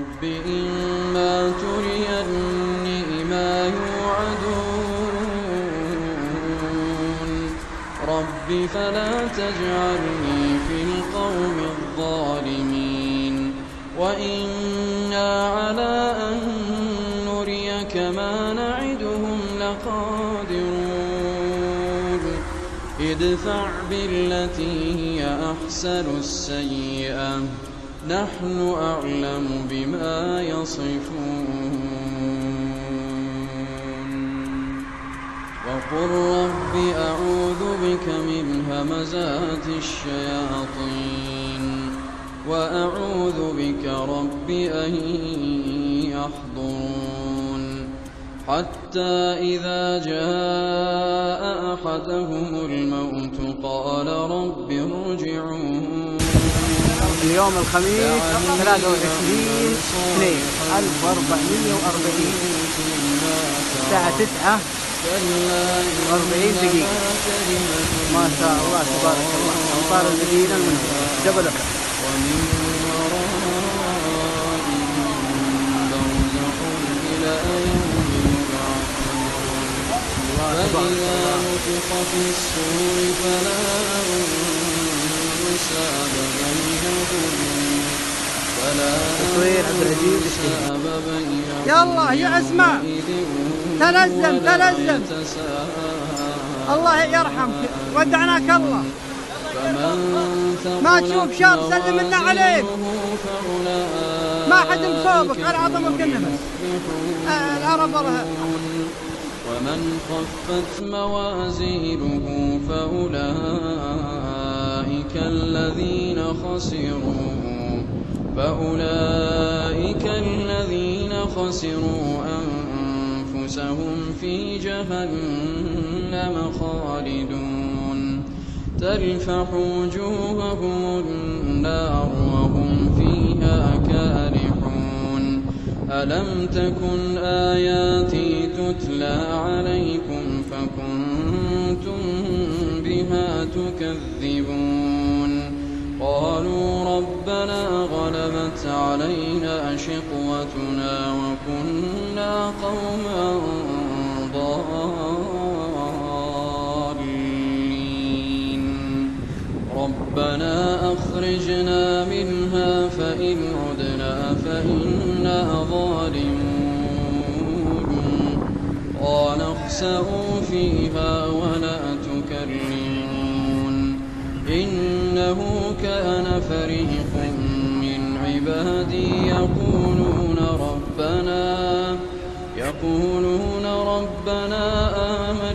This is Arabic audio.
رب إما تريني ما يوعدون رب فلا تجعلني في القوم الظالمين وإنا على أن نريك ما نعدهم لقادرون ادفع بالتي هي أحسن السيئة نحن أعلم بما يصفون وقل رب أعوذ بك من همزات الشياطين وأعوذ بك رب أن يحضرون حتى إذا جاء أحدهم الموت قال رب ارجعون. اليوم الخميس 23/2/1440 الساعة 9:40 ما شاء الله تبارك الله. أمطار المدينة المنورة جبل أحد. ومن ورائهم برزخ إلى يوم يبعثون فإذا نفخ في الصور فلا أنساب بينهم يلا يا أسماء تلزم الله يرحمك ودعناك الله ما تشوف شر سلم لنا عليك ما حد بصوبك على عظمك النفس العرب الله. ومن خفت موازينه فأولئك الذين خسروا أنفسهم في جهنم خالدون تلفح وجوههم النار وهم فيها كالحون ألم تكن آياتي تتلى عليكم فكنتم بها تكذبون قالوا ربنا غلبت علينا شقوتنا وكنا قوما ضالين ربنا أخرجنا منها فإن عدنا فإنا ظالمون قال اخسئوا فيها ولا تكلمون إنه كان فريق من عبادي يقولون ربنا آمنا